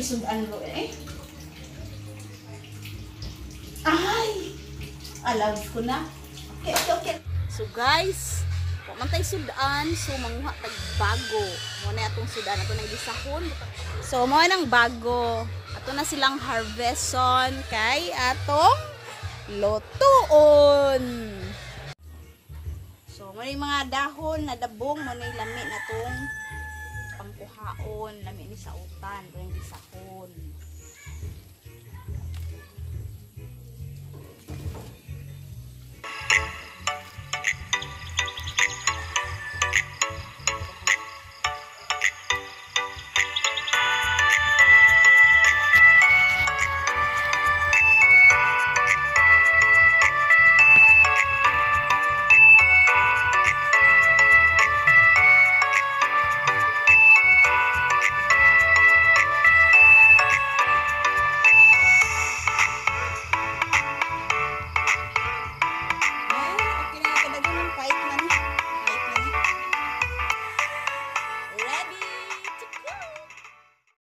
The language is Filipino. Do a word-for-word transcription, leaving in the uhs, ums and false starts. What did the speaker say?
isudan ro eh. Ay! Alam ko na. Okay, okay, okay. So guys, pamantay sudan, so manguha tag bago. Mo na atong sudan ato nang gisahon. So mo nang bago. Ato na silang harveston kay atong lotuon. So mo yung mga dahon na dabong mo na lami na tong pangkuhaon, lami ni sa utan. Kung